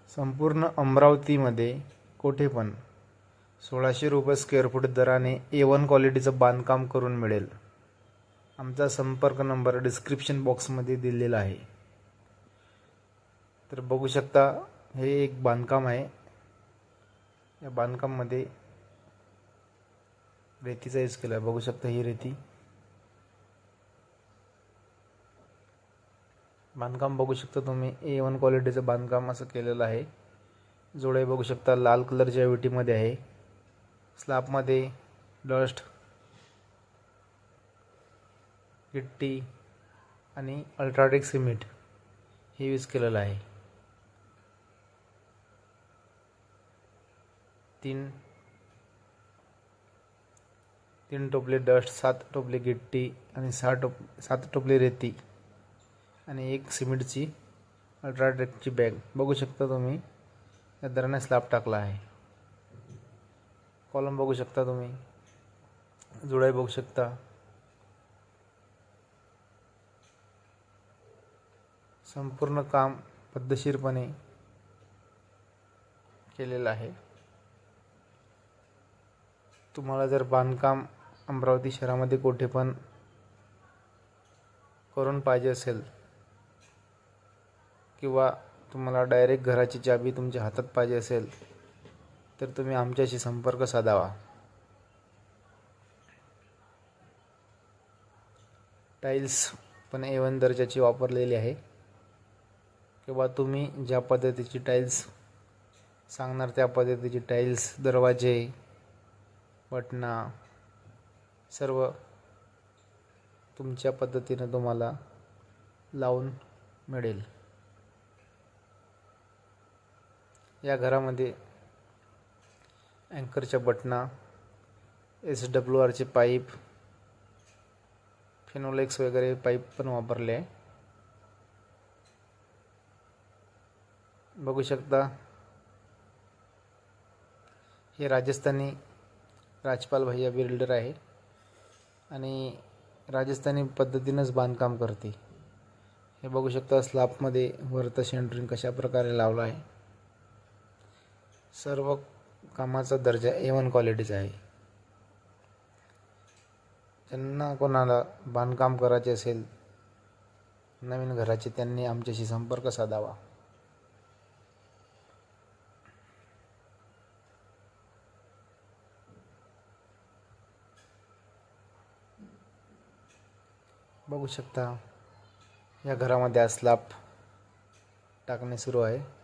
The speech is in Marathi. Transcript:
संपूर्ण अमरावतीमध्ये कोठे पण 1600 रुपये स्क्वेअर फूट दराने A1 क्वालिटीचं बांधकाम करून मिळेल। आमचा संपर्क नंबर डिस्क्रिप्शन बॉक्समध्ये दिलेला आहे। तर बघू शकता हे एक बांधकाम आहे। या बांधकामामध्ये रेतीचा यूज केला आहे। बघू शकता ही रेती बांधकाम बघू शकता तुम्ही A1 क्वालिटीचं बांधकाम असं केलेलं आहे। जोडे बघू शकता लाल कलरच्या विटीमध्ये आहे। स्लॅबमध्ये डस्ट, गिट्टी आणि अल्ट्राटेक सिमेंट हे यूज केलेलं आहे। तीन टोपले डस्ट, 7 टोपले गिट्टी आणि 7 टोपले रेती आणि एक सिमेंटची अल्ट्राटेकची बॅग बघू शकता तुम्ही। या दराने स्लॅब टाकला आहे। कॉलम बघू शकता तुम्ही, जुळाई बघू शकता। संपूर्ण काम पद्धतशीरपणे केलेलं आहे। तुम्हाला जर बांधकाम अमरावती शहरामध्ये कोठे पण करून पाहिजे असेल किंवा तुम्हाला डायरेक्ट घराची चाबी तुमच्या हातात पाहिजे असेल तर तुम्ही आमच्याशी संपर्क साधावा। टाइल्स पण A1 दर्जाची वापरलेली आहे किंवा तुम्ही ज्या पद्धतीची टाइल्स सांगणार त्या पद्धतीची टाइल्स, दरवाजे, बटना सर्व तुमच्या पद्धतीने तुम्हाला लावून मिळेल। या घरामध्ये अँकरच्या बटना, SWRचे पाईप, फिनोलेक्स वगैरे पाईप पण वापरले आहे। बघू शकता हे राजस्थानी राजपाल भैया बिल्डर आहे आणि राजस्थानी पद्धतीनेच बांधकाम करते। हे बघू शकता स्लॅबमध्ये वरतं सेंटरिंग कशा प्रकारे लावलं आहे। सर्व कामाचा दर्जा A1 क्वालिटीचा आहे। ज्यांना कोणाला बांधकाम करायचे असेल नवीन घराचे त्यांनी आमच्याशी संपर्क साधावा। बघू शकता या घरामध्ये स्लॅब टाकणे सुरू आहे।